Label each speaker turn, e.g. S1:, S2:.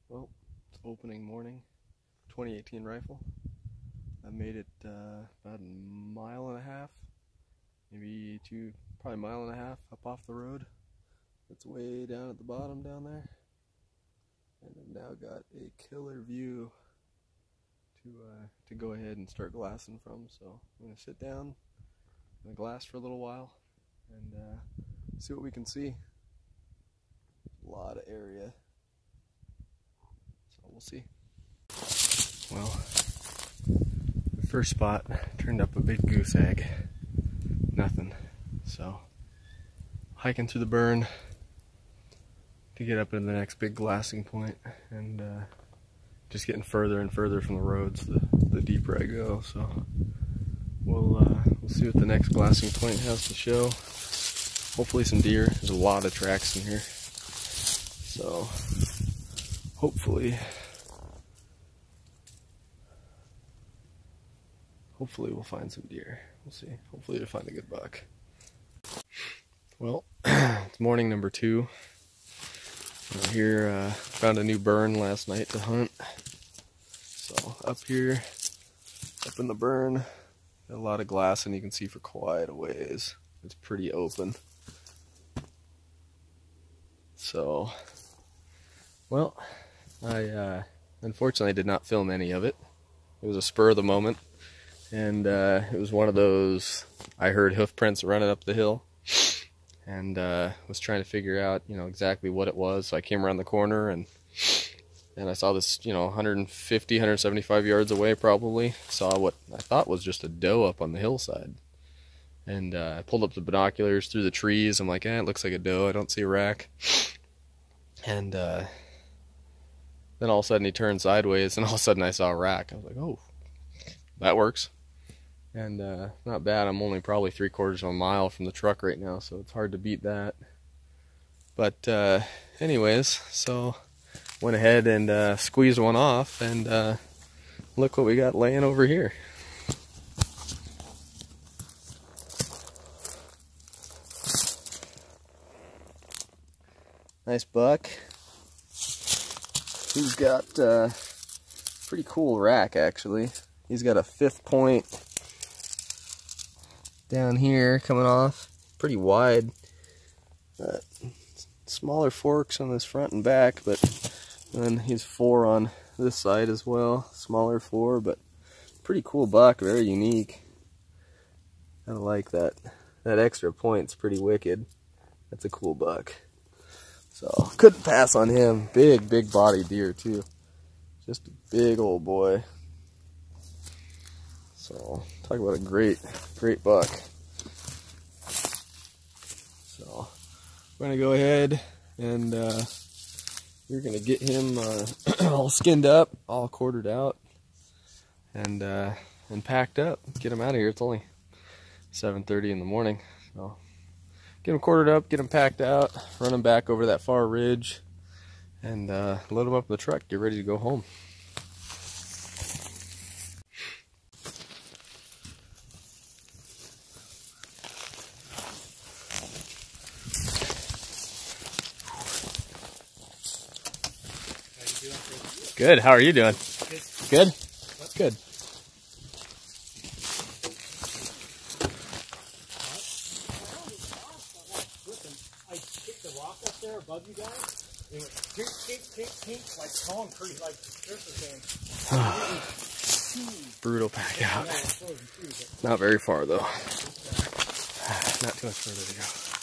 S1: Well, it's opening morning, 2018 rifle. I made it about a mile and a half, maybe probably a mile and a half up off the road. It's way down at the bottom down there. And I've now got a killer view to go ahead and start glassing from. So I'm going to sit down and glass for a little while and see what we can see. A lot of area. So we'll see. Well, the first spot turned up a big goose egg. Nothing. So hiking through the burn to get up into the next big glassing point, and just getting further and further from the roads the deeper I go. So we'll see what the next glassing point has to show. Hopefully some deer. There's a lot of tracks in here, so hopefully we'll find some deer. We'll see. Hopefully we'll find a good buck. Well, it's morning number 2. We're here, found a new burn last night to hunt. So up here, up in the burn, got a lot of glass, and you can see for quite a ways. It's pretty open. So, well, I unfortunately did not film any of it. It was a spur of the moment, and it was one of those, I heard hoof prints running up the hill, and was trying to figure out, exactly what it was. So I came around the corner, and I saw this, 150, 175 yards away probably, saw what I thought was just a doe up on the hillside. And I pulled up the binoculars through the trees. I'm like, it looks like a doe. I don't see a rack. And then all of a sudden he turned sideways, and all of a sudden I saw a rack. I was like, oh, that works. And not bad. I'm only probably 3/4 of a mile from the truck right now, so it's hard to beat that. But anyways, so went ahead and squeezed one off, and look what we got laying over here. Nice buck. He's got pretty cool rack, actually. He's got a 5th point down here coming off, pretty wide. Smaller forks on this front and back, but then he's 4 on this side as well. Smaller 4, but pretty cool buck, very unique. I like that. That extra point's pretty wicked. That's a cool buck. So couldn't pass on him. Big body deer too. Just a big old boy. So talk about a great buck. So we're gonna go ahead and we're gonna get him all skinned up, all quartered out, and packed up. Get him out of here. It's only 7:30 in the morning. So get him quartered up, get him packed out, run him back over that far ridge, and load him up in the truck. Get ready to go home. Good. How are you doing? Good? Good.
S2: I kicked the rock up there above you guys. It went tink, like concrete, like surfacing.
S1: Brutal pack out. Not very far though. Not too much further to go.